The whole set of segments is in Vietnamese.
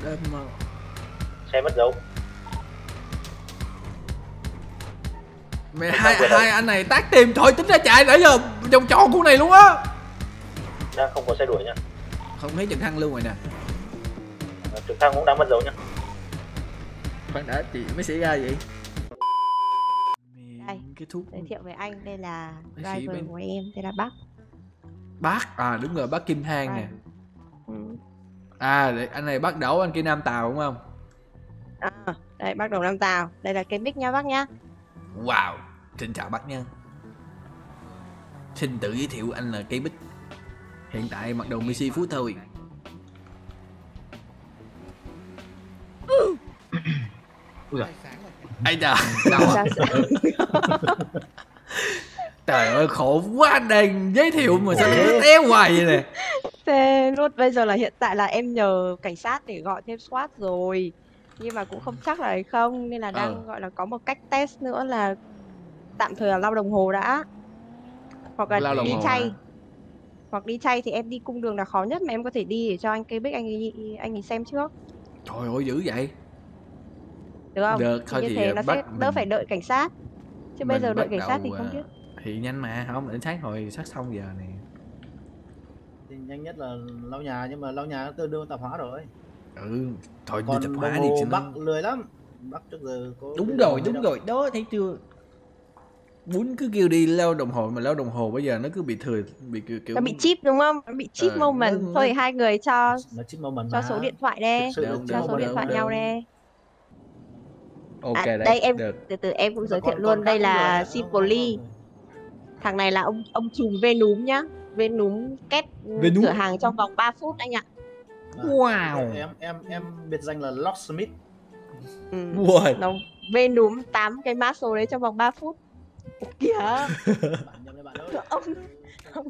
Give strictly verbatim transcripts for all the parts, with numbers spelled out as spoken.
Xe mất dấu. Mẹ hai hai anh này tác tìm thôi tính ra chạy nãy giờ vòng tròn khu này luôn á. Đang không có xe đuổi nha. Không thấy trực thăng luôn rồi nè. Trực thăng cũng đang mất dấu nha. Khoan đã chị mới xảy ra vậy. Đây, cái thuốc giới thiệu với anh, đây là driver bên... của em, đây là Bắc. Bắc, à đúng rồi, Bắc Kim Thang à. nè. Ừ. À, anh này Bắc Đẩu, anh kia Nam Tàu đúng không? À, đây Bắc Đẩu Nam Tàu, đây là cây mic nha Bắc nhá. Wow, xin chào Bắc nha. Xin tự giới thiệu anh là cây bích. Hiện tại mặc đồ Messi Phú thôi. Ây da, đâu à? Trời ơi khổ quá, đang giới thiệu mà sao nó téo hoài vậy nè. Thế luôn, bây giờ là hiện tại là em nhờ cảnh sát để gọi thêm SWAT rồi, nhưng mà cũng không chắc là hay không, nên là đang ờ. gọi là có một cách test nữa là tạm thời là lau đồng hồ đã, hoặc là Lao đi đồng chay. à? Hoặc đi chay thì em đi cung đường là khó nhất mà em có thể đi để cho anh cây bích anh ấy, anh ấy xem trước. Trời ơi dữ vậy. Được không? Được, Thì thôi như thì thế nó bắt sẽ đỡ mình... phải đợi cảnh sát. Chứ bây giờ đợi cảnh sát thì không biết. Thì nhanh mà, không để sát hồi sát xong giờ nè. Thì nhanh nhất là lau nhà, nhưng mà lau nhà nó tương đương tạp hóa rồi. Ừ, thôi đi Còn tạp đồng hóa đi hồ cho nó... Bắc lười lắm. Bắc trước giờ có... Đúng rồi, đúng rồi, đó thấy chưa? Muốn cứ kêu đi lau đồng hồ mà lau đồng hồ bây giờ nó cứ bị thừa, bị kiểu, kiểu... Nó bị chip đúng không? Nó bị chip ờ, moment. nó, Thôi nó... hai người cho nó chip moment cho mà. số điện thoại đe, Được, cho được, số điện được, thoại được. nhau đe. Ok À, đấy, đây em được. từ từ em cũng Nhưng giới thiệu còn, luôn, còn đây là không Simply. Thằng này là ông ông trùm V núm nhá. V núm két cửa hàng trong vòng ba phút anh ạ. À, wow. Em em em biệt danh là Locksmith. Ừ. What? Nó V núm tám cái mã số đấy trong vòng ba phút. Ủa kìa. Bạn nhầm bạn ơi. Ông ông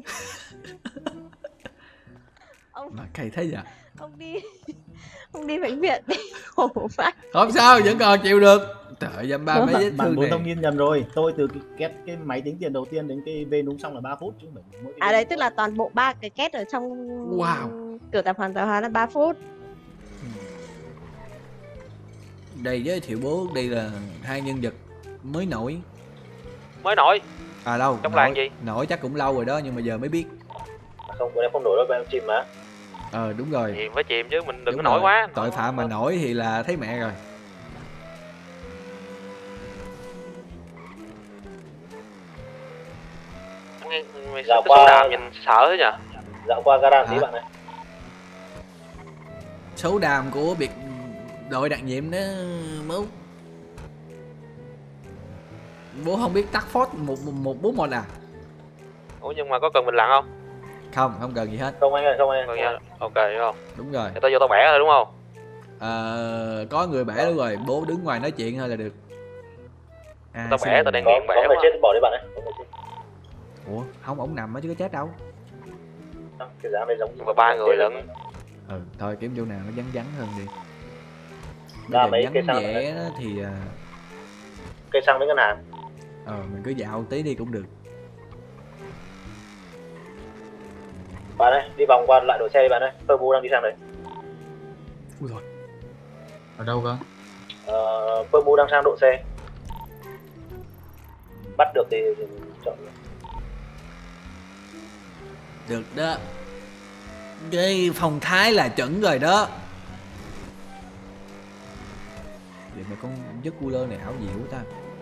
ông Mà cày thế vậy? ông đi ông đi bệnh viện đi khổ vãi. Không sao, vẫn còn chịu được. Trời dăm ba mấy vết Bạn thương bốn thông này. tin nhầm rồi. Tôi từ cái két cái máy tính tiền đầu tiên đến cái V núm xong là ba phút chứ không phải mỗi cái. À đấy tức là toàn bộ ba cái két ở trong Wow. cửa tạp hoàn tạp hóa là ba phút. Đây giới thiệu bố, đây là hai nhân vật mới nổi. Mới nổi. À đâu, trong nổi, làng gì? Nổi chắc cũng lâu rồi đó nhưng mà giờ mới biết. Không, bữa nay không nổi đâu, em chìm mà. Ờ đúng rồi. Chìm phải chìm chứ mình đừng Đúng có nổi rồi. quá. Tội phạm mà nổi thì là thấy mẹ rồi. Mày dạo qua số đàm nhìn sợ thế nhỉ? Dạo qua gara tí bạn ơi. Số đàm của biệt đội đặc nhiệm đó Mấu. Bố không biết tắt phốt một một bốn một à? Ủa nhưng mà có cần mình lặn không? Không, không cần gì hết. Không anh ơi, không anh ơi. Ok đúng không? Đúng rồi. Để tao vô tao bẻ thôi đúng không? Ờ, có người bẻ đúng rồi, bố đứng ngoài nói chuyện thôi là được. À, tao bẻ, tao đang nghiện bẻ. Có người chết bỏ đi bạn ơi. Ủa, không ổng nằm á chứ có chết đâu. Cái giá này giống nhưng mà ba người lận. Ừ, thôi kiếm chỗ nào nó vắng vắng hơn đi. Ra mấy cây xăng vẽ đó thì uh... cây xăng với ngân hàng. Ờ, mình cứ dạo tí đi cũng được. Bạn ơi, đi vòng qua lại đổi xe đi bạn ơi. Tôi bu đang đi sang đấy. Ui rồi. Ở đâu cơ? Ờ, Pơ mu đang sang độ xe. Bắt được thì chọn. Được đó. Cái phong thái là chuẩn rồi đó. Vậy mà con giấc cooler này ảo diệu ta.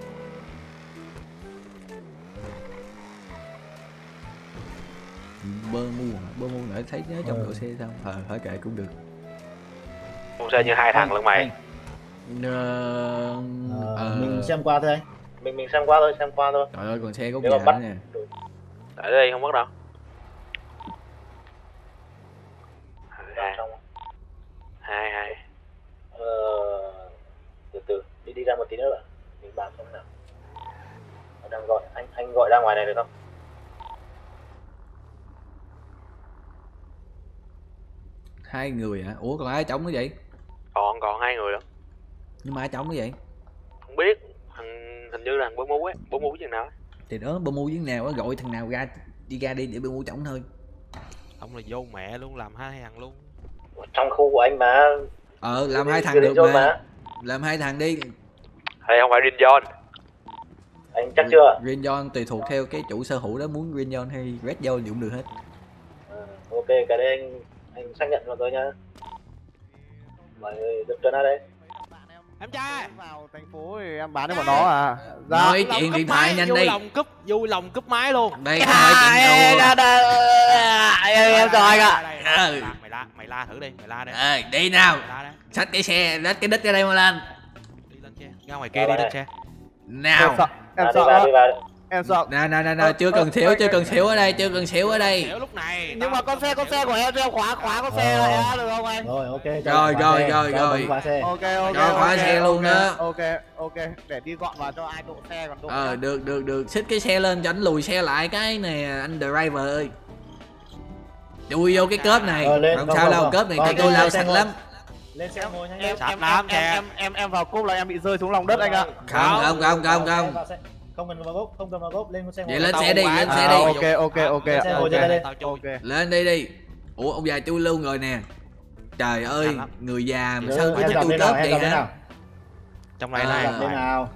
Bơ mu hả? Bơ mu nãy thấy nhớ trong ừ. độ xe sao? Ờ, hỏi kệ cũng được. Độ xe như hai thằng lẫn mày. Ờ, ờ, mình xem qua thôi anh. Mình mình xem qua thôi, xem qua thôi. Trời ơi còn xe có già nữa nè. Tại đây không bắt đâu. Hai hai. Ờ, từ từ đi đi ra một tí nữa rồi. Mình bàn xem nào. Đang gọi anh anh gọi ra ngoài này được không? Hai người hả? Ủa còn ai trống nữa vậy? Còn còn hai người đó. Nhưng mà ai trống nữa vậy? Không biết. Thằng hình như là thằng bố mú ấy, bố mú với thằng nào ấy. Thì đó bơ mu với nào á, gọi thằng nào ra đi ra đi để bơ mu trống thôi. Ông là vô mẹ luôn, làm hai thằng luôn. Trong khu của anh mà. Ờ làm hai thằng Green được Zone mà. Làm hai thằng đi. Hay không phải Green Zone. Anh chắc chưa? Green Zone tùy thuộc theo cái chủ sở hữu đó muốn Green Zone hay Red Zone thì cũng được hết. À, ok, cái đấy anh anh xác nhận vào tôi nhá. Mọi người được trơn ở đây. Em trai vào thành phố thì em bán cho bọn nó à. Dạ. Nói chuyện điện thoại nhanh đi. vui lòng cúp vui lòng cúp máy luôn. Đây không nói chuyện đâu. Em chào anh ạ. Mày la mày la thử đi, mày la đi. Ờ đi nào. Xách cái xe, lết cái đít ra đây mà lên. Đi lên xe, ra ngoài kia đi lên xe. Nào. Em À, đi sợ vào, đi vào. em sợ. Nè nè nè nè, chưa cần xỉu, chưa cần xỉu ở đây, chưa cần xỉu ở đây. Lúc này Nhưng mà con xe con xe của em cho em khóa khóa con xe lại á, được không anh? Rồi ok. Rồi, rồi, rồi, rồi. Khóa xe. Ok ok. Cho khóa xe luôn đó. Ok ok, để đi gọn vào cho ai độ xe còn độ. Ờ được được được, xích cái xe lên cho anh lùi xe lại cái nè anh driver ơi. Chui vô cái cớp này, Ờ, lên, không không, sao không, đâu, không. cớp này Ờ, tay lên, tôi lao lên sạch xe lắm. Lên xe ngồi nhanh Em lên. Sạch em lắm, em xe. em em em vào cốp là em bị rơi xuống lòng đất anh ạ. Không không không không không. Vào xe. Không cần vào gốc, không cần vào gốc, lên con xe ngồi. Vậy lên Tao xe đi, quá lên tao xe À, đi. ok ok ok Lên xe ngồi ok. trên đây đi. Tao chui. Ok. Lên đi đi. Ủa ông già chui luôn rồi nè. Trời ơi, Nhanh lắm. người già mà Nhớ, sao em cứ thích dọc chui bên nào, cớp em vậy dọc bên hả? nào? Trong này À. này. Dọc bên nào?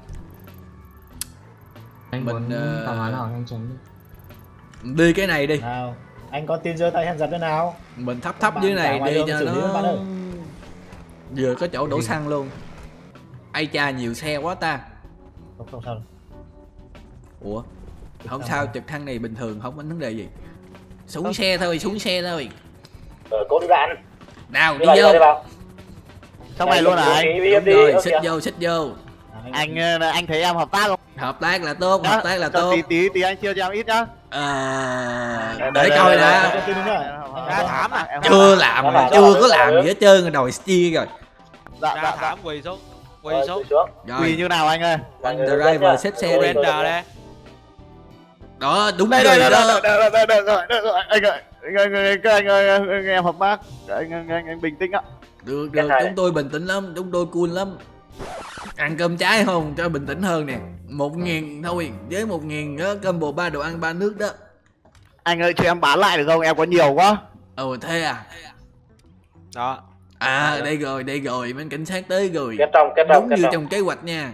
Anh Mình, muốn ờ, tào án nào anh tránh đi. Đi cái này đi. Nào. Anh có tin giơ tay hand giật bên nào? Mình thấp thấp Bạn dưới cả này ngoài đi đường cho xử lý các bạn nó ơi. vừa có chỗ đổ xăng luôn. Ai cha nhiều xe quá ta. Không không sao. Ủa không Không sao, sao. trực thăng này bình thường không có vấn đề gì. Xuống xe thôi, xuống xe thôi. Ờ, cố đi bạn. Nào Đi đi vào, đi vô. vào, đi vào. Trong này luôn hả anh? Đi, đi, Đúng đi, rồi, ok. xích vô, xích vô. Anh ờ, anh thấy em hợp tác không? Hợp tác là tốt, hợp tác là Cho tốt. tí tí tí anh chia cho em ít nhá. Ờ, Đây, để đây, coi đây, đã. Cho tin đúng rồi. Ra thảm à. Em Chưa hợp tác. làm Nó mà bảo, chưa nó có bảo, làm nó gì hết trơn, đòi chia rồi. Dạ Ra dạ dạ. thảm quỳ xuống. Quỳ Rồi, xuống. quỳ xuống. Quỳ Rồi, như nào anh ơi? Mọi anh người hướng dẫn driver nha. xếp xe Rồi, đi. rồi, Render rồi. đây. Đó, đúng Đây rồi đây đây đó. đây đây đây đây đây anh ơi. Anh ơi, anh ơi, anh ơi, anh ơi, em hợp tác. Anh anh anh anh bình tĩnh ạ. Được, Cái được, này. chúng tôi bình tĩnh lắm, chúng tôi cool lắm. Ăn cơm cháy không, cho bình tĩnh hơn nè. Một ngàn thôi, với một ngàn đó, combo ba đồ ăn ba nước đó. Anh ơi cho em bán lại được không? Em có nhiều quá. Ồ thế à. Đó. À đây rồi, đây rồi, bên cảnh sát tới rồi. Kết trong, kết trong, Đúng kết như trong. trong kế hoạch nha.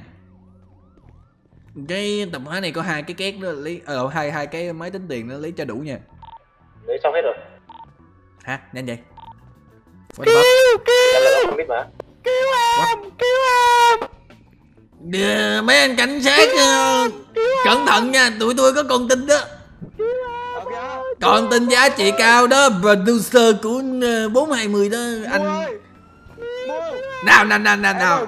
Cái tầm hóa này có hai cái két đó lấy ờ hai hai cái máy tính tiền nó lấy cho đủ nha. Lấy xong hết rồi. Hả? Nhanh vậy. What the fuck? Em là không biết mà. Cứu em, cứu em. Đờ, mấy anh cảnh sát ờ, cẩn thận nha, tụi tôi có con tin đó. Con tin giá trị cao đó, producer của ờ, bốn hai mươi đó anh. Nào nào nào nào nào.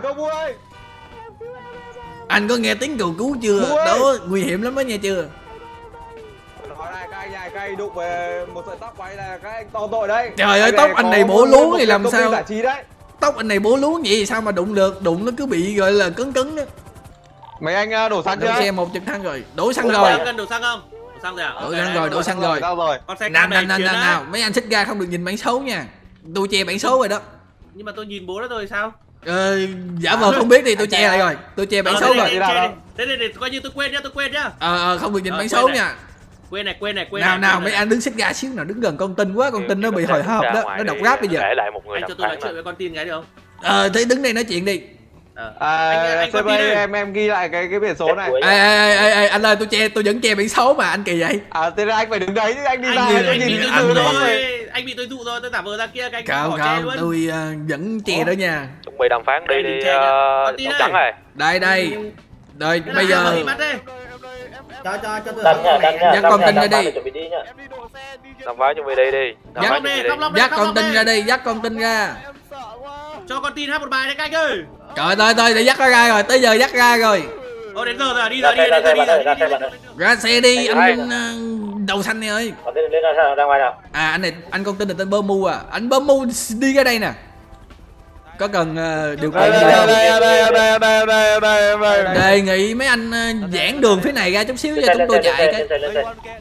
Anh có nghe tiếng cầu cứu chưa? Đó nguy hiểm lắm đó nha chưa? Nói này các anh này, các anh đụng về một sợi tóc của anh là các anh to tội đấy. Trời ơi, Anh tóc này anh có này bổ một- lú một thì làm công ty sao? giải trí đấy. Tóc anh này bố lú vậy sao mà đụng được? Đụng nó cứ bị gọi là cứng cứng đó. Mấy anh uh, đổ xăng Đổ chưa? xe một trực thăng rồi, đổ xăng Ủa, rồi. bạn Cần đổ xăng không? Đổ xăng rồi à? Đổ xăng rồi, đổ xăng rồi. Sao rồi? Con xe Nào cam nào này nào chuyến nào á. nào, mấy anh xích ga không được nhìn bản số nha. Tôi che bản số rồi đó. Nhưng mà tôi nhìn bố đó rồi sao? Ờ, giả vờ không biết đi, tôi che lại rồi. Tôi che bản Ờ, số thế rồi. này, đi nào thế đâu? này, thế này, coi như tôi quên nhá, tôi quên nhá. Ờ, ờ, không được nhìn Ờ, bản quên số này. nha. Quên này, quên này, quên Nào này. nào, quên mấy này. anh đứng xích ga xíu nào, đứng gần con tin quá, con tin nó bị hồi hộp đó, nó độc ráp bây giờ. Để lại một người Anh đàm cho tôi nói phán chuyện mà. với con tin cái được không? Ờ, thế đứng đây nói chuyện đi. Ờ. À, Anh- anh có sếp tin ơi, đây. em em ghi lại cái cái biển số này. Cuối Ê, ê, ê, ê, anh ơi, tôi che, tôi vẫn che biển số mà, anh kỳ vậy. À, thế ra anh phải đứng đấy chứ anh đi ra Anh, tôi anh nhìn bị thấy tôi từ dụ đó rồi, rồi. anh bị tôi dụ rồi, tôi giả vờ ra kia cái anh Không bỏ che không, luôn. tôi ờ, vẫn che đó nha. Chuẩn bị đàm phán đi Đây, đi đừng che nhá. Con uh, tin Tóc đây. trắng này. Đây đây. Rồi Thế bây là giờ đi bắt đây. Cho cho cho tôi. Đăng nha, đăng nha. Dắt đăng con nha, tin ra đăng đi. chuẩn bị đi nha. Em đi độ xe đi. Đàm phán chuẩn bị đi đi. Đàm Dắt- phán chuẩn bị đi. Khóc lóc đây, dắt khóc con lóc tin đây. ra đi, dắt con tin ra. Em sợ quá. Cho con tin hát một bài đấy các anh ơi. Trời ơi, tôi để dắt nó ra rồi, tới giờ dắt ra rồi. Ô đến giờ rồi à, đi rồi, đi Ra rồi, xe, đi ra rồi, xe, ra đi xe, rồi, ra đi xe. rồi. Ra xe đi, Anh anh ờ, đầu xanh này ơi. Còn lên lên ra, ra ngoài nào. À anh này, anh con tin là tên Bơ Mu à. Anh Bơ Mu đi ra đây nè. Có cần ờ, điều kiện Đây gì đây không? đây đây đây đây đây đây đây. Đề nghị mấy anh ờ, giãn đường phía này ra chút xíu Lên cho xe, chúng tôi lên xe, chạy lên cái. xe, lên xe.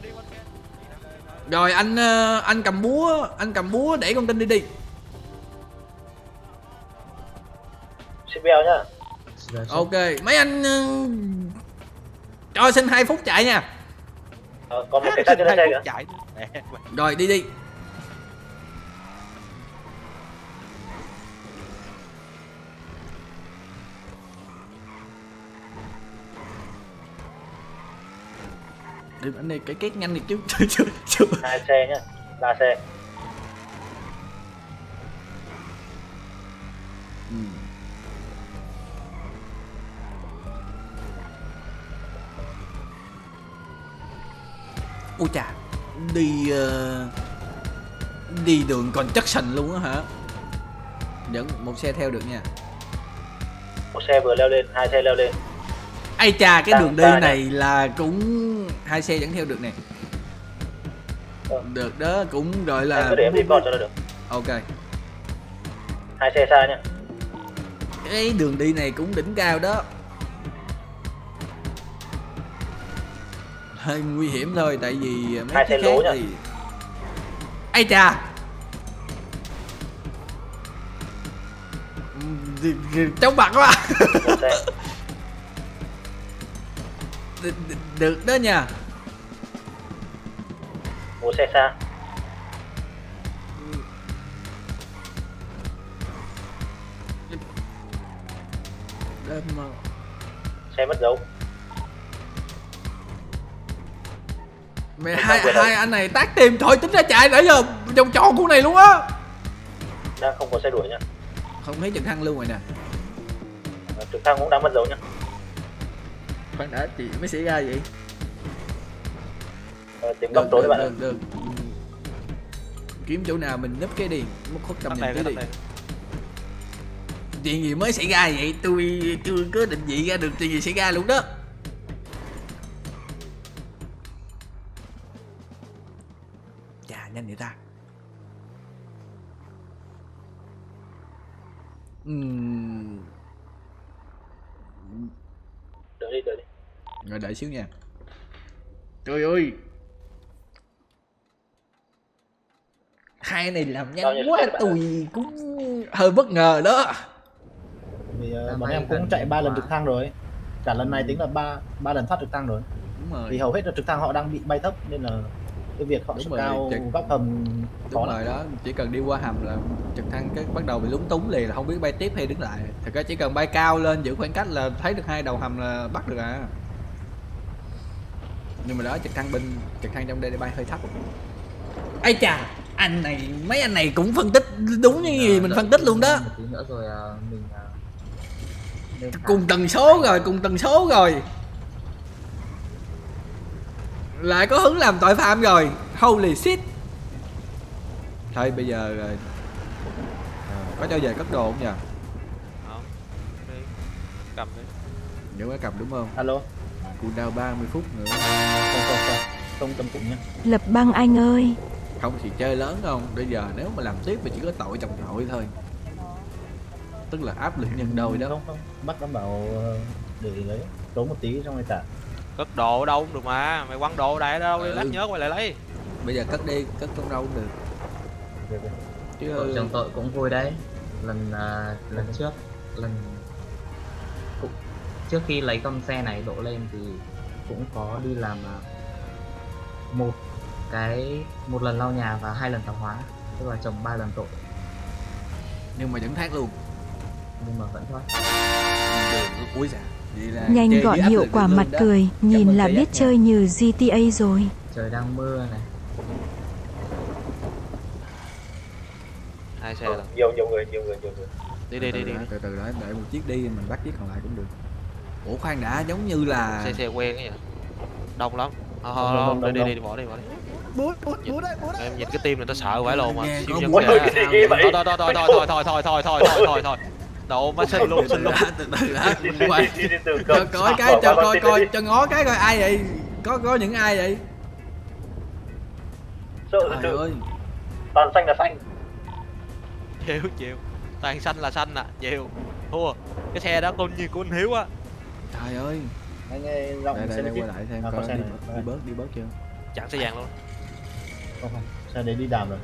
Rồi anh ờ, anh cầm búa, anh cầm búa để con tin đi đi. xê pê lờ nhá. Ok, mấy anh ờ, cho xin hai phút chạy nha. Ờ, còn một cảnh sát trên lên xe kìa. Chạy. Rồi đi đi. Được anh này cái két nhanh đi chứ. Chưa chưa. Hai xe nhá, ba xe. Ừ. Ui chà, đi uh, đi đường còn chất sình luôn á hả? Dẫn một xe theo được nha. Một xe vừa leo lên, hai xe leo lên. Ai chà, cái Đang đường đi xa này là cũng hai xe vẫn theo được nè. Ừ. Được đó, cũng gọi là Anh cứ để em đi con cho nó được. ok. Hai xe xa nhá. Cái đường đi này cũng đỉnh cao đó. Hơi nguy hiểm thôi, tại vì mấy Hai cái xe lố khác nha. thì ai chà, trong mặt quá. Một xe. Được, được đó nha. Một xe xa. Đâm mà. Xe mất dấu. Mẹ hai hai anh này tác tìm thôi, tính ra chạy nãy giờ vòng tròn của này luôn á. Đang không có xe đuổi nhá. Không thấy trực thăng luôn rồi nè. Trực thăng cũng đang mất dấu nhá. Khoan đã, chị mới xảy ra vậy? Ờ, tìm góc trốn đấy bạn ơi. Được, được. Kiếm chỗ nào mình nấp cái đi, mất khuất tầm nhìn cái đi. Chuyện gì mới xảy ra vậy? Tôi chưa có định vị ra được chuyện gì xảy ra luôn đó. Chà, nhanh vậy ta. Uhm. Đợi đi, đợi đi. Rồi đợi xíu nha. Trời ơi, hai này làm nhanh quá, tôi cũng hơi bất ngờ đó. Vì uh, bọn em cũng chạy ba lần trực thăng rồi. Cả lần này tính là ba ba lần thoát trực thăng rồi. Đúng rồi. Vì hầu hết là trực thăng họ đang bị bay thấp nên là cái việc họ Đúng sẽ rồi, cao trực- góc hầm Đúng khó rồi lắm. đó, chỉ cần đi qua hầm là trực thăng cái bắt đầu bị lúng túng liền, là không biết bay tiếp hay đứng lại. Thật ra chỉ cần bay cao lên giữ khoảng cách là thấy được hai đầu hầm là bắt được à. Nhưng mà đó, trực thăng bên trực thăng trong đây bay hơi thấp. Ây chà, anh này mấy anh này cũng phân tích đúng như gì mình phân tích luôn đó. Một tí nữa rồi mình lên Cùng tần số rồi, cùng tần số rồi. Lại có hứng làm tội phạm rồi. Holy shit. Thôi bây giờ rồi. À, có cho về cất đồ không nhờ? Không. Đi. Cầm đi. Nhớ phải cầm đúng không? Alo. Cooldown ba mươi phút nữa. Không không không. Không tâm cũng nhá. Lập băng anh ơi. Không thì chơi lớn không? Bây giờ nếu mà làm tiếp thì chỉ có tội chồng tội thôi. Tức là áp lực nhân đôi đó. Không không. Bắt nó bảo ờ, để lấy trốn một tí trong này trả. Cất đồ ở đâu cũng được mà. Mày quăng đồ ở đây đâu đi, Ừ. lát nhớ quay lại lấy. Bây giờ cất đi, cất trong đâu cũng được. Được rồi. Chứ Vợ chồng tội cũng vui đấy. Lần à, lần trước lần cũng, trước khi lấy con xe này đổ lên thì cũng có đi làm à, một cái một lần lau nhà và hai lần tạp hóa, tức là chồng ba lần tội nhưng mà vẫn thoát luôn. nhưng mà vẫn thoát. Ui dạ. Vậy là Nhanh chơi gọn với áp hiệu lực quả luôn mặt đó. cười, Cảm nhìn ơn là Tây biết Ác nha. chơi như giê tê a rồi. Trời đang mưa này. Hai xe là. Nhiều nhiều người, nhiều người, nhiều người. Đi đi đi đi. Từ từ đó, để một chiếc đi mình bắt chiếc còn lại cũng được. Ủa khoan đã, giống như là Xe xe quen ấy vậy. Đông lắm. Thôi Đông, thôi đông, thôi, đi đông, đi đi bỏ đi bỏ đi. Bút bút bút đấy, bút đấy. Em nhìn cái tim này tao sợ vãi lồn mà. Nghe Siêu có nhân một xe. cái gì ghê vậy? Thôi thôi thôi thôi thôi thôi thôi thôi thôi thôi thôi. Độ má xin luôn xin luôn. từ từ đã, mình quay. Đi đi từ Cho coi cái cho coi coi cho ngó cái coi ai vậy? Có có những ai vậy? Sợ Trời từ ơi. toàn xanh là xanh. Chịu chịu. Toàn xanh là xanh à, chịu. Thua. Cái xe đó con như của anh Hiếu á. Trời ơi. Anh nghe giọng Đây đây xe đây tiếp. quay lại xem À, coi có xe đi, này. đi bớt đi bớt chưa? Chặn xe vàng luôn. Không không. Xe đấy đi đàm rồi.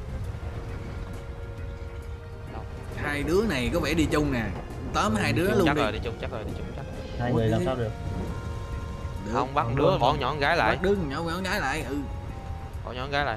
Hai đứa này có vẻ đi chung nè. Tóm hai đứa Chung luôn chắc đi. rồi, đi chung chắc rồi, đi chung chắc. Hai Ủa, người làm đi. sao được? Được. Không bắt Còn đứa không? bỏ nhỏ con gái lại. Bắt đứa con nhỏ con gái lại. Ừ. Bỏ nhỏ con gái lại.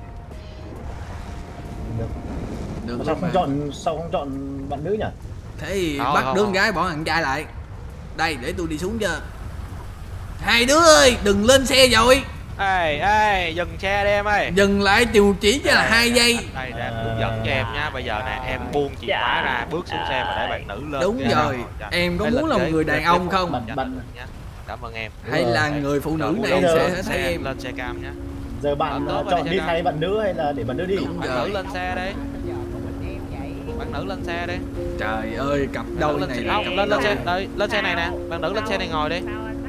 Được. Được Sao luôn không mà. chọn sao không chọn bạn nữ nhỉ? Thế thì Không, bắt không, đứa con không. gái bỏ thằng trai lại. Đây để tôi đi xuống cho. Hai đứa ơi, đừng lên xe rồi. Ê ê dừng xe đi em ơi. Dừng lại tiêu chỉ cho là hai giây. Đây để em hướng dẫn cho em nha. Bây giờ nè em buông chìa khóa ra, bước xuống xe và để bạn nữ lên. Đúng rồi. Em có muốn là một người đàn ông không? Cảm ơn em. Hay là người phụ nữ này sẽ thấy em lên xe cam nhá. Giờ bạn chọn đi thay bạn nữ hay là để bạn nữ đi? Đúng Bạn rồi. nữ lên xe đi. Bạn nữ lên xe đi. Trời ơi, cặp đôi này là không, cặp lên lên đôi. xe, đây, lên xe này nè. Bạn nữ lên xe này ngồi đi.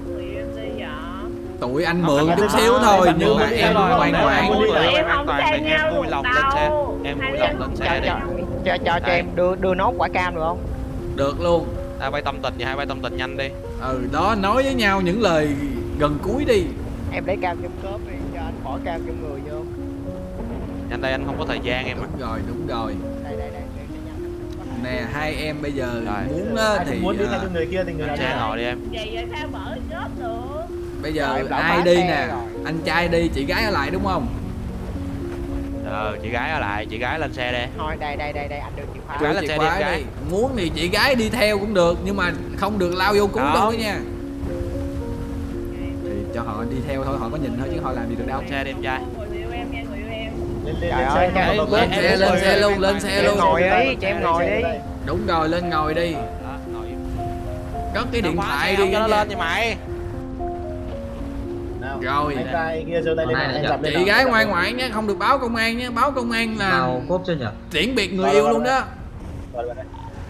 Tụi anh mượn chút xíu thôi nhưng mà em ngoan ngoãn. Em an toàn thì em vui lòng lên xe. Em vui lòng lên xe đi. Cho cho cho em đưa đưa nốt quả cam được không? Được luôn. À bay tâm tình vậy, hai bay tâm tình nhanh đi. Ừ đó, nói với nhau những lời gần cuối đi. Em lấy cam trong cốp đi, cho anh bỏ cam trong người vô. Nhanh đây, anh không có thời gian em. Đúng rồi, đúng rồi. Đây đây đây, để cho nhanh. Nè, hai em bây giờ Rồi. muốn á thì muốn đi à, thay cho người kia thì người Lên xe ngồi đi em. bây Rồi, giờ em đã ai khóa đi xe nè? rồi. Anh trai đi, chị gái ở lại đúng không? Ờ, chị gái ở lại, chị gái lên xe đi. Thôi đây đây đây đây anh đưa chìa khóa. Chị gái Đưa lên chìa xe khóa đi, em gái. đi. Muốn thì chị gái đi theo cũng được nhưng mà không được lao vô cứu Đó. đâu đó nha. Thì cho họ đi theo thôi, họ có nhìn thôi chứ họ làm gì được đâu. Lên xe đi em trai. lên lên Trời lên ơi, xe cái- không? Lên em- xe, em- lên em- xe em- luôn, em- lên em- xe em luôn. ngồi đi, cho em ngồi đi. Đúng rồi, lên ngồi đi. Đó, ngồi im. Cất cái Nó điện khóa thoại xe đi. không cho nó nha. lên vậy mày. Nào, Rồi. anh trai kia giơ tay lên, Này, em dạ. dập lên Chị nào. gái ngoan ngoãn nhé, không được báo công an nhé. Báo công an là Vào cốp chưa nhỉ? tiễn biệt người Vào, yêu vào, luôn vào. đó. Vào đây, vào đây.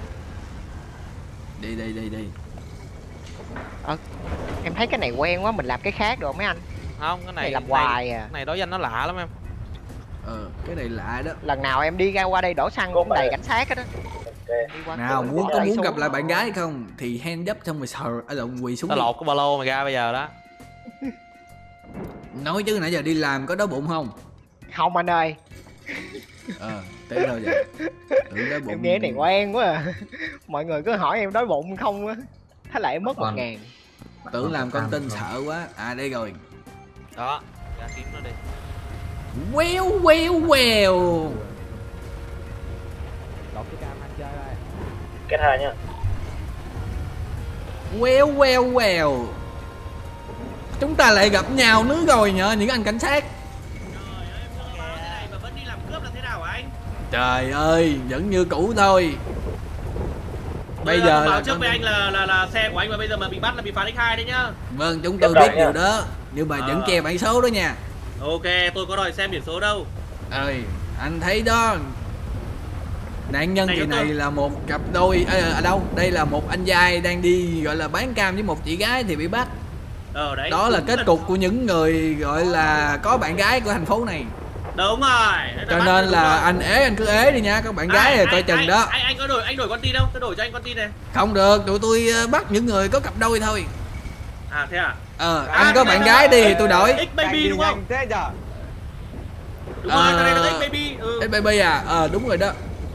Đi đi đi đi. Em thấy cái này quen quá, mình làm cái khác được không mấy anh? Không, cái Này này làm hoài à. Cái này đối danh nó lạ lắm em. Ờ, cái này lạ đó. Lần nào em đi ra qua đây đổ xăng cũng đầy cảnh sát hết á. Ok. Đi qua Nào, cửa, muốn đi có lại muốn xuống gặp lại rồi. bạn gái không thì hand up xong rồi sờ ở lộn quỳ xuống Nó đi. lột cái ba lô mày ra bây giờ đó. Nói chứ nãy giờ đi làm có đói bụng không? Không anh ơi, Ờ, thế thôi vậy. Tưởng đói bụng. em nghe này quen quá à. Mọi người cứ hỏi em đói bụng không á. Thế lại em mất một Còn- ngàn. Tưởng làm con tin sợ quá. À đây rồi. Đó, ra kiếm nó đi. Queo queo queo. Kết hai nhá. Queo queo queo. Chúng ta lại gặp nhau nữa rồi nhờ những anh cảnh sát. Mà vẫn đi làm cướp là thế nào hả anh? Trời ơi, vẫn như cũ thôi. Bây Tôi giờ thông báo là trước con- với anh là là là xe của anh mà bây giờ mà bị bắt là bị phạt x hai đấy nhá. Vâng, chúng tôi Chấp biết nhận điều nha. đó. Nhưng mà vẫn Ờ. che biển số đó nha. Ok, tôi có đòi xem biển số đâu. Ơi, anh thấy đó. Nạn nhân Này kỳ cho này tôi. là một cặp đôi ở, ở đâu? Đây là một anh trai đang đi gọi là bán cam với một chị gái thì bị bắt. Ờ đấy. Đó là đúng kết cục của những người gọi là có bạn gái của thành phố này. Đúng rồi. Đấy Cho bắt nên đúng là rồi. anh ế anh cứ ế đi nha, các bạn gái Ai- thì coi ai- chừng ai- đó. Anh anh có đổi anh đổi con tin đâu? Tôi đổi cho anh con tin này. Không được, tụi tôi ờ, bắt những người có cặp đôi thôi. À thế à? Ờ, À, anh có cái bạn này gái là- đi thì tôi đổi. X baby đúng không? Thế nhở? Đúng rồi, cái này là Ờ. X baby. Ừ. Ê baby à, ờ đúng rồi đó.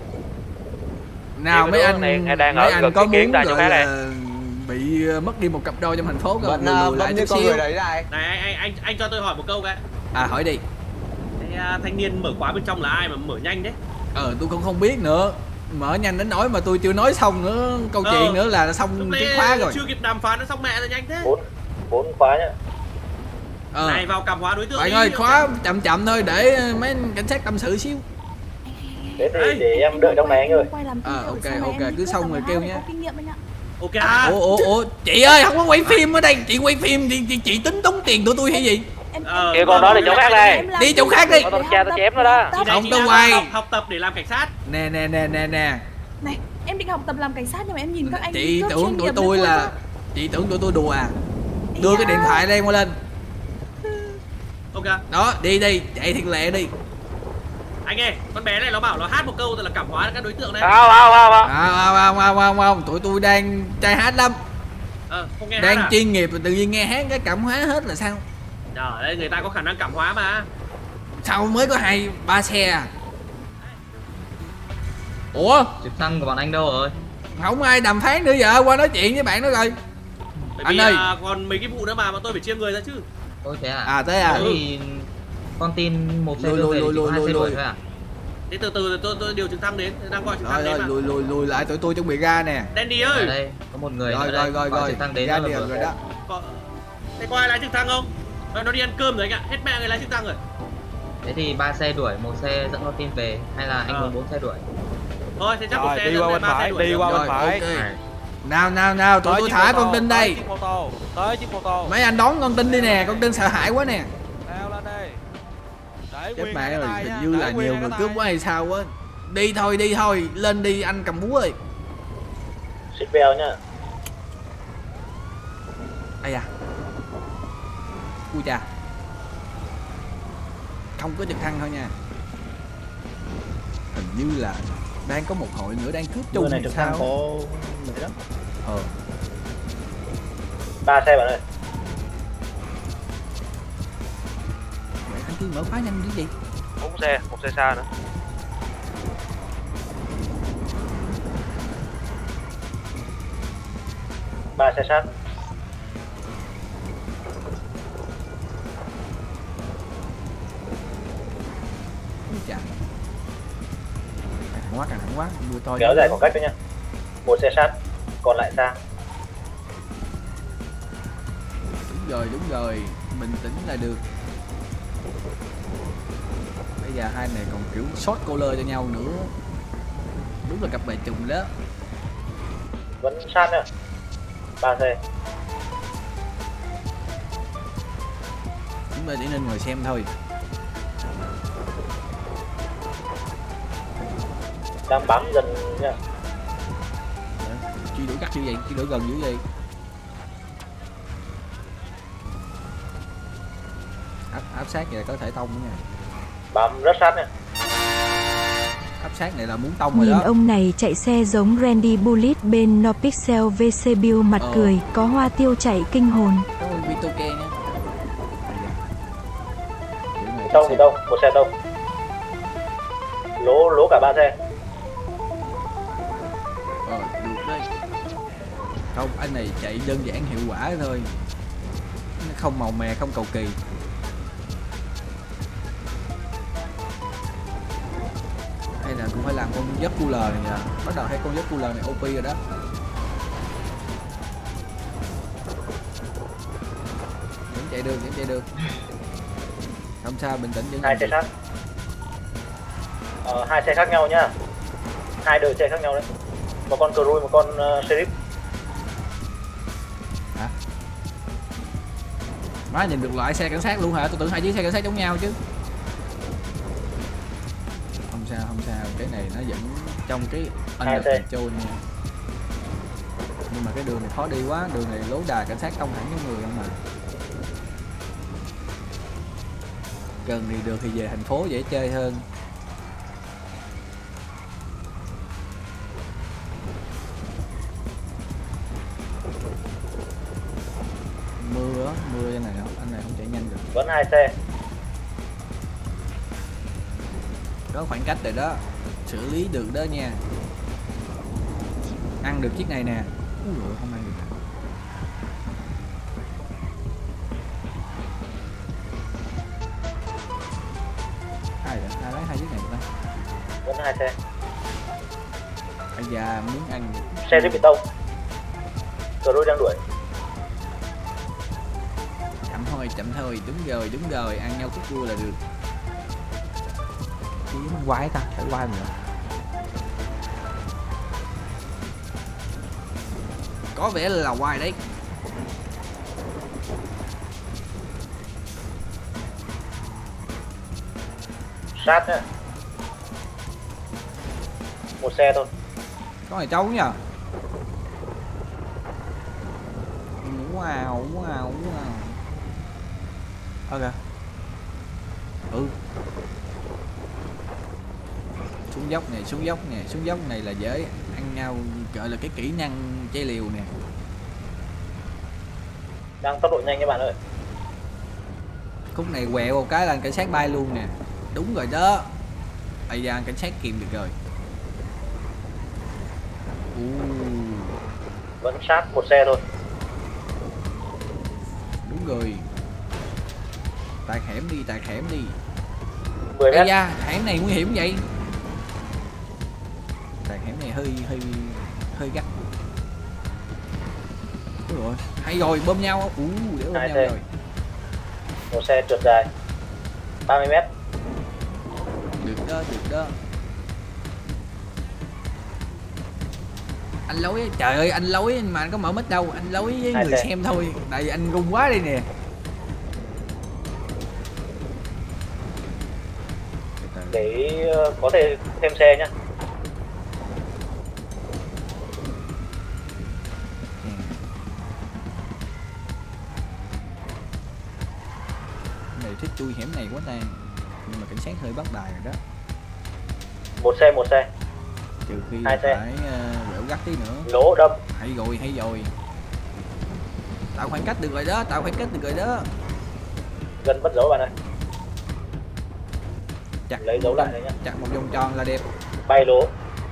Nào Cái mấy đứa anh này mấy đang ở anh gần có cái kiến muốn đài chỗ gọi khác này. là bị ờ, mất đi một cặp đôi trong thành phố không? Vẫn Lùi à, lùi lại vẫn như chút con xíu. người đấy này. Này anh anh anh anh cho tôi hỏi một câu cái. À hỏi đi. Cái à, thanh niên mở khóa bên trong là ai mà mở nhanh đấy? Ờ tôi cũng không biết nữa. Mở nhanh đến nỗi mà tôi chưa nói xong nữa câu Ờ. chuyện nữa là đã xong Lúc cái đấy khóa rồi. chưa kịp đàm phán nó xong mẹ rồi nhanh thế. Bốn bốn khóa nhá. Ờ. Này vào cảm hóa đối tượng Bạn đi. ơi khóa chậm chậm thôi để mấy anh cảnh sát tâm sự xíu. Thế thì để em đợi trong này anh ơi. Ờ ok ok cứ xong rồi kêu nhé. Ok à. Ủa ủa ủa chị ơi không có quay phim ở đây, chị quay phim thì chị, chị tính tống tiền tụi tôi hay gì? Ờ, Kêu con đó để chỗ khác này. Đi chỗ khác đi. Có tao cha tao chém nó đó. Chị này Không, chị tôi đang quay. học, học tập để làm cảnh sát. Nè nè nè nè nè. Này, em định học tập làm cảnh sát nhưng mà em nhìn các anh Chị cướp tưởng chuyên tụi nghiệp tôi nên là vui quá. chị tưởng tụi tôi đùa à? Đưa Ý cái da. điện thoại đây qua lên. Ok. Đó đi đi chạy thiệt lẹ đi. Anh ơi, con bé này nó bảo nó hát một câu rồi là cảm hóa các đối tượng này. Không không không không. À, không không không không tụi tôi đang trai hát lắm, Ờ, không nghe hát đang à? chuyên nghiệp, tự nhiên nghe hát cái cảm hóa hết là sao? Trời ơi, người ta có khả năng cảm hóa mà. Sao mới có hai ba xe à? Ủa Trực thăng của bọn anh đâu rồi? không ai đàm phán nữa giờ, qua nói chuyện với bạn đó rồi. Bởi Anh vì ơi. à, còn mấy cái vụ nữa mà mà tôi phải chia người ra chứ. Ôi thế à? À thế à? Thế thì con tin một xe Lùi, đưa lùi, về lùi, thì chỉ có hai lùi, xe lùi. đuổi thôi à? Thế từ từ tôi tôi điều trực thăng đến, đang gọi trực Rồi thăng đến rồi mà. lùi lùi lùi lại, tụi tôi chuẩn bị ra nè. Dandy Ở ơi, đây có một người Rồi nữa rồi đây, rồi gọi rồi trực thăng đến ra nữa là liền vừa. rồi đó. có... thế có ai lái trực thăng không? Rồi nó đi ăn cơm rồi anh ạ, hết mẹ người lái trực thăng rồi. Thế thì ba xe đuổi, một xe dẫn con tin về, hay là anh Ờ. muốn bốn xe đuổi? Thôi thế chắc một Rồi, xe đi dẫn qua về, bên ba xe phải, đuổi đi được. qua bên Rồi, phải. ok. Nào nào nào, tụi tôi chiếc thả mô con tô, tin tới đây. chiếc mô tô, tới chiếc mô tô. Mấy anh đón con tin đi nè, con tin sợ hãi quá nè. Leo lên đi. Để Chết nguyên mẹ hai cái ơi, tay hình nha, như để là nguyên nhiều hai người cái cướp tay. quá hay sao á. Đi thôi, đi thôi, lên đi anh cầm búa ơi. Seatbelt nhá. Ây da. Ui chà. Không có trực thăng thôi nha. Hình như là đang có một hội nữa đang cướp chung Người này hay trực thăng sao? có mấy đó. Ờ. Ba xe bạn ơi. Mẹ anh Tiên mở khóa nhanh cái gì? Bốn xe, một xe xa nữa. Ba xe sát. Ui chà. Căng thẳng quá, căng thẳng quá, mưa to. Kéo dài khoảng cách thôi nha. Một xe sát, còn lại xa. Đúng rồi, đúng rồi, bình tĩnh là được. Bây giờ hai này còn kiểu short collar cho nhau nữa. Đúng là cặp bài trùng đó. Vẫn sát nha. Ba xe. Chúng ta chỉ nên ngồi xem thôi. Đang bám dần nha. Đấy, truy đuổi cắt dữ vậy, truy đuổi gần dữ vậy. Áp, áp sát vậy là có thể tông nữa nha. Bám rất sát nha. Áp sát này là muốn tông rồi Nhìn đó. ông này chạy xe giống Randy Bullitt bên Nopixel vê xê Build mặt Ờ. cười, có hoa tiêu chạy kinh hồn. Cảm ơn Vitoke nha. Kiểu này Tông xe- thì tông, một xe tông. Lố lố cả ba xe. Ờ, được đấy. Không, anh này chạy đơn giản hiệu quả thôi. Nó không màu mè, không cầu kỳ. Hay là cũng phải làm con giấc cooler này nhờ. Bắt đầu thấy con giấc cooler này ô pê rồi đó. Vẫn chạy được, vẫn chạy được. Không sao, bình tĩnh. vẫn Hai làm xe việc. sát. Ờ, hai xe khác nhau nhá. Hai đội xe khác nhau đấy. Một con cờ rui, một con uh, sheriff. Hả? Má nhìn được loại xe cảnh sát luôn hả? Tôi tưởng hai chiếc xe cảnh sát giống nhau chứ. Không sao, không sao, cái này nó vẫn trong cái under control nha. Nhưng mà cái đường này khó đi quá, đường này lối đà cảnh sát tông thẳng những người không mà. Gần thì được thì về thành phố dễ chơi hơn. Mưa á, mưa anh này không, anh này không chạy nhanh được. Vẫn hai xe. Có khoảng cách rồi đó, xử lý được đó nha. Ăn được chiếc này nè. Úi dồi, không ăn được. Ai vậy? Ai lấy hai chiếc này ta? Vẫn hai xe. Ai da muốn ăn. Xe bị tông. Cờ rui đang đuổi. Chậm thôi, chậm thôi, đúng rồi, đúng rồi, ăn nhau khúc cua là được. Chứ không quay ta, phải quay nữa. Có vẻ là quay đấy. Sát nhá. Một xe thôi. Có này trâu nhờ. Wow, wow, wow. Ok. Ừ. Xuống dốc này, xuống dốc nè, xuống dốc này là dễ ăn nhau, gọi là cái kỹ năng chơi liều nè. Đang tốc độ nhanh các bạn ơi. Khúc này quẹo một cái là cảnh sát bay luôn nè. Đúng rồi đó. Bây giờ cảnh sát kìm được rồi. Uh. Vẫn sát một xe thôi. Đúng rồi. Tạt hẻm đi, tạt hẻm đi. mười mét. Ây da, hẻm này nguy hiểm vậy. Tạt hẻm này hơi hơi hơi gắt. Đúng rồi. Hay rồi, bơm nhau. Ú, để bơm Hai nhau xe. rồi. Một xe trượt dài ba mươi mét. Được đó, được đó. Anh lối, trời ơi anh lối mà anh có mở mic đâu, anh lối với Hai người xe. xem thôi. Tại vì anh run quá đây nè. Để uh, có thể thêm xe nhá. Này thích chui hẻm này quá ta. Nhưng mà cảnh sát hơi bắt đài rồi đó. Một xe, một xe. Trừ khi Hai xe. phải uh, quẹo gắt tí nữa. Lỗ đâm. Hay rồi, hay rồi. Tạo khoảng cách được rồi đó, tạo khoảng cách được rồi đó. Gần mất dấu bạn ơi. Chặt lấy dấu lại đấy nhá. Chặt một vòng tròn là đẹp. Bay lỗ.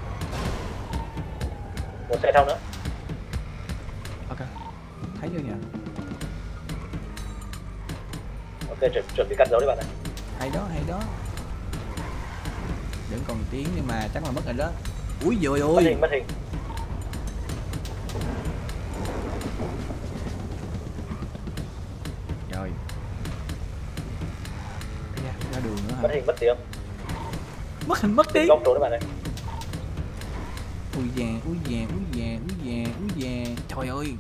Một xe sau nữa. Ok. Thấy chưa nhỉ? Ok, chuẩn, chuẩn bị cắt dấu đi bạn ơi. Hay đó, hay đó. Vẫn còn tiếng nhưng mà chắc là mất rồi đó. Úi dồi ôi. Mất hình, mất hình. Rồi. Ra, ra đường nữa hả? Mất hình, mất tiếng. Mất hình, mất tiếng. Góc trốn đấy bạn ơi. Ui da, ui da, ui da, ui da, ui da. Trời ơi.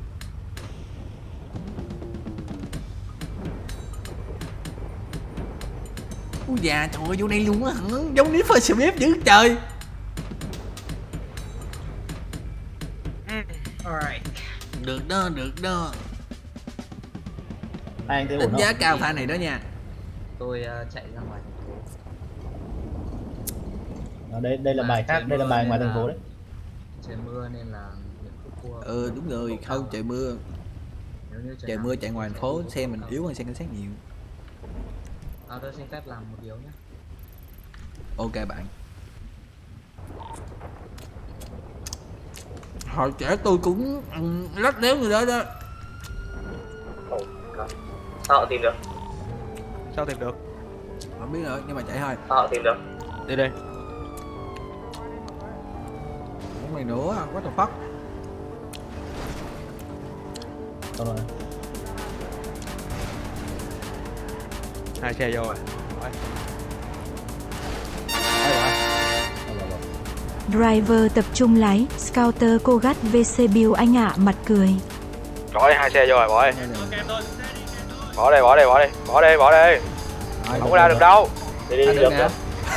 Ui da, trời ơi, vô đây luôn á hả? Giống Need for Speed dữ trời. Alright. Được đó, được đó. Anh thấy ổn Đánh không? giá cao pha này đó nha. Tôi uh, chạy ra ngoài thành phố. À, đây đây là Mà bài khác, trời đây là mưa bài nên ngoài thành là- phố đấy. Trời mưa nên là những khúc cua. Ừ đúng rồi, không trời mưa. Nếu như Trời nắng mưa thì chạy ngoài sẽ thành phố đi xe bộ mình vào. yếu hơn xe cảnh sát nhiều. À, tôi xin phép làm một điều nhé. Ok bạn. Hồi trẻ tôi cũng um, lắc đéo người đó đó. Sao họ tìm được? Sao tìm được? Không biết nữa nhưng mà chạy thôi. Sao họ tìm được? Đi đi. Không này nữa, what the fuck. Đâu rồi? Hai xe vô rồi. Rồi. Driver tập trung lái, Scouter cô gắt vê xê Bill anh ạ mặt cười. Rồi hai xe vô rồi, bỏ đi. Kèm thôi. Bỏ đi, bỏ đi, bỏ đi. Bỏ đi, bỏ đi. Không có ra được đâu. Đi đi À, đi được được nè.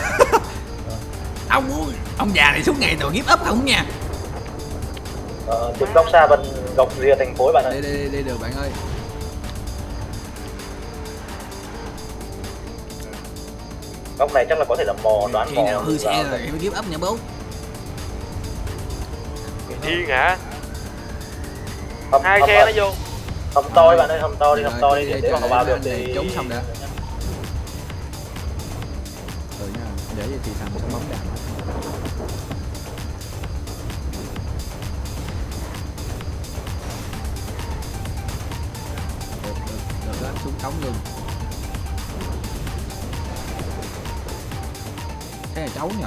Ông ơi, ông già này suốt ngày toàn give up không nha. Ờ, tìm góc xa vẫn góc rìa thành phố bạn ơi. Đi đi đi, đi được bạn ơi. Góc này chắc là có thể là mò đoán Khi mò. nào hư xe vào- rồi em give up nha bố. Điên hả? Hầm- Hai hầm- xe nó vô. Hầm to đi bạn ơi, hầm to đi, hầm Rồi, to đi để- để để- mà để- vào được để thì trốn xong đã. Ừ nha, để vậy thì thằng sẽ bấm đạn. Được, được, được đó, xuống cống luôn. Cái là cháu nhờ.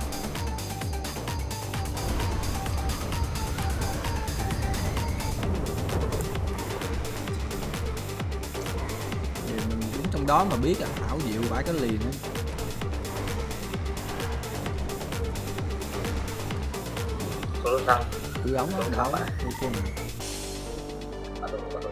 Thì mình đứng trong đó mà biết à, ảo diệu bãi cái liền á. số lượng xăng. Cứ ống đó, đó, ok mà. À, đúng, đúng, đúng.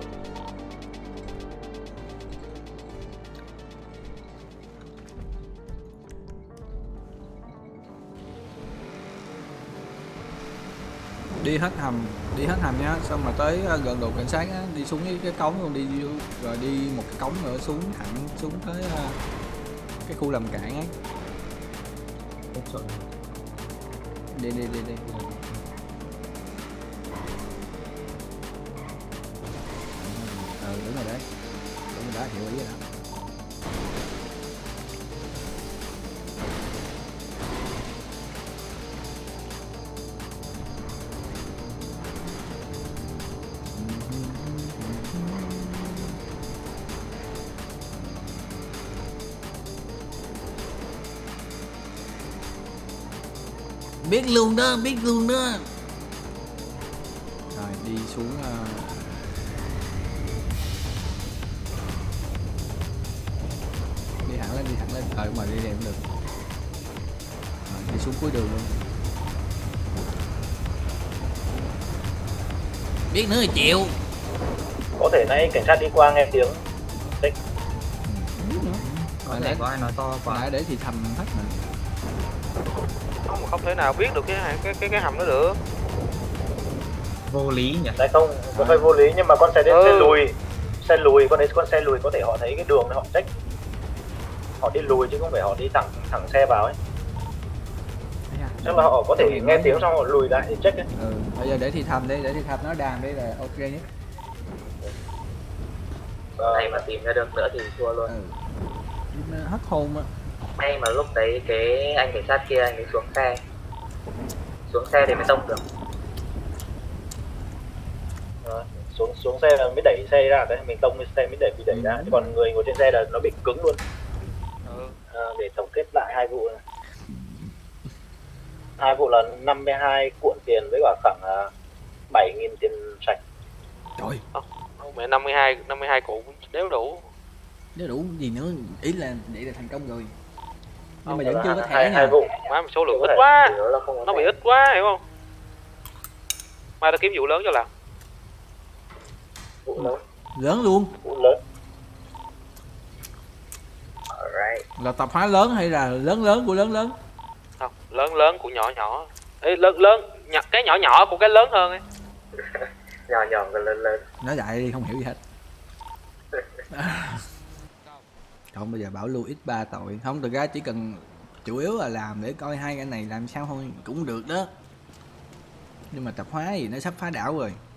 Đi hết hầm, đi hết hầm nhá, xong mà tới uh, gần đồn cảnh sát á, đi xuống cái, cái cống luôn, đi vô- rồi đi một cái cống nữa xuống thẳng xuống tới uh, cái khu làm cảng ấy. Cái chỗ này. Đi đi đi đi. Ờ đúng rồi đấy, đúng rồi đó, hiểu ý rồi đó. Biết luôn đó, biết luôn đó. Rồi đi xuống uh, thẳng lên, đi thẳng lên. Ờ đúng rồi, đi đèn cũng được. Rồi, đi xuống cuối đường luôn. Biết nữa thì chịu. Có thể nãy cảnh sát đi qua nghe tiếng tích. Có thể có ai nói to quá. Nãy để thì thầm hết mà. Không không thể nào biết được cái cái cái cái hầm đó được. Vô lý nhỉ? Đấy không, không phải vô lý nhưng mà con xe đến ừ. xe lùi, xe lùi con đấy con xe lùi có thể họ thấy cái đường họ check, họ đi lùi chứ không phải họ đi thẳng thẳng xe vào ấy. Chắc là họ có thể nghe tiếng xong họ lùi lại để check ấy. Ừ, bây giờ để thì thầm đi, để thì thầm nói đàm đi là ok nhất. Này mà tìm ra được nữa thì thua luôn. Ừ. Hết hồn á. May mà lúc đấy cái anh cảnh sát kia anh ấy xuống xe, xuống xe thì mới tông được. À, xuống xuống xe là mới đẩy xe ra, đấy mình tông lên xe mới đẩy bị đẩy ừ. ra, chứ còn người ngồi trên xe là nó bị cứng luôn. Ừ. À, để tổng kết lại hai vụ này. Hai vụ là năm mươi hai cuộn tiền với cả khoảng bảy nghìn tiền sạch. Trời. Không, mẹ năm mươi hai năm mươi hai cuộn nếu đủ. Nếu đủ gì nữa, ý là vậy là thành công rồi. Nhưng không, mà vẫn chưa có thẻ hai, nha. hai vụ. Má mà số lượng ít quá. Nó bị ít quá hiểu không? Mai ta kiếm vụ lớn cho làm. Vụ lớn. Lớn luôn. Vụ lớn. Alright. Là tạp hóa lớn hay là lớn lớn của lớn lớn? Không, lớn lớn của nhỏ nhỏ. Ê, lớn lớn, cái nhỏ nhỏ của cái lớn hơn ấy. Nhỏ nhỏ và lớn lớn. Nói lại đi, không hiểu gì hết. Không, bây giờ bảo lưu ích ba tội. Không, thực ra chỉ cần chủ yếu là làm để coi hai cái này làm sao thôi cũng được đó. Nhưng mà tạp hóa gì nó sắp phá đảo rồi.